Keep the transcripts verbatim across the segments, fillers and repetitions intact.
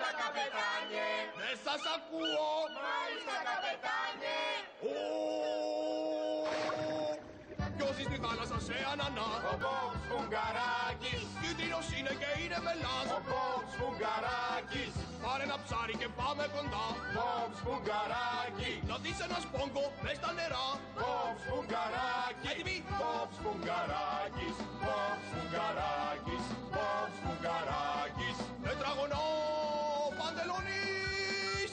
καπετάνιε. Δεν σας ακούω. Μάλιστα, καπετάνιε. Ποιος στη θάλασσα σε ανανά. Ο Μπόμπ Σφουγγαράκης. Κίτρινος είναι και είναι βελάς. Ο Μπόμπ Σφουγγαράκης. Πάρε ένα ψάρι και πάμε κοντά. Μπόμπ Σφουγγαράκη. Να δεις ένα σπόγκο μες στα νερά. Μπόμπ Σφουγγαράκη. Έτοιμοι. Μπόμπ Σφουγγαράκης. Μπόμπ Σφουγγαράκης. Μπόμπ Σφουγγαράκης. Τετραγωνό παντελονής.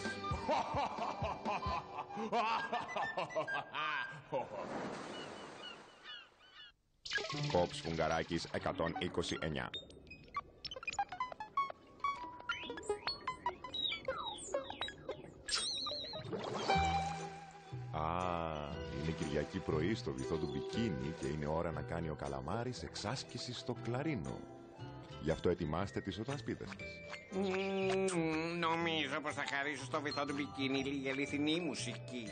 Μπόμπ Σφουγγαράκης εκατόν είκοσι εννιά. Α, είναι Κυριακή πρωί στο βυθό του μπικίνι και είναι ώρα να κάνει ο καλαμάρης εξάσκηση στο κλαρίνο. Γι' αυτό ετοιμάστε τις οτασπίδες σας. Mm, νομίζω πως θα χαρίσω στο βυθό του μπικίνι λίγη αληθινή μουσική.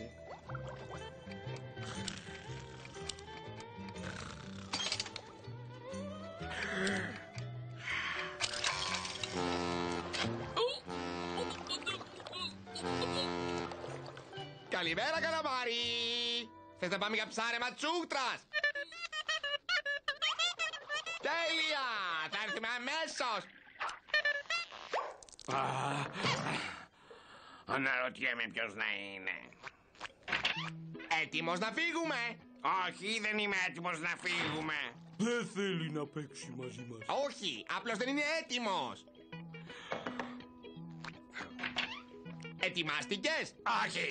Καλημέρα, καλαμάρι! Θες να πάμε για ψάρεμα τσούκτρας? Τέλεια! Θα έρθουμε αμέσως! Αναρωτιέμαι ποιος να είναι. Έτοιμος να φύγουμε! Όχι, δεν είμαι έτοιμος να φύγουμε. Δεν θέλει να παίξει μαζί μας. Όχι, απλώς δεν είναι έτοιμος! Ετοιμάστηκες? Όχι.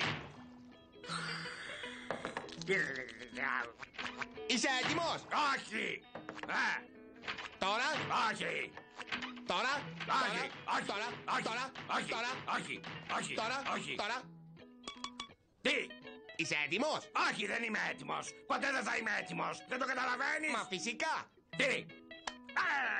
Είσαι έτοιμος? Όχι. Ε, Τώρα? όχι. Τώρα? Όχι. Τώρα? Όχι. Τώρα? Όχι. Τώρα? Όχι. Τώρα? Όχι. Όχι. Τώρα? Όχι. Τώρα? Τι? Είσαι έτοιμος? Όχι, δεν είμαι έτοιμος. Ποτέ δεν θα είμαι έτοιμος. Δεν το καταλαβαίνεις? Μα φυσικά! Τι? Α!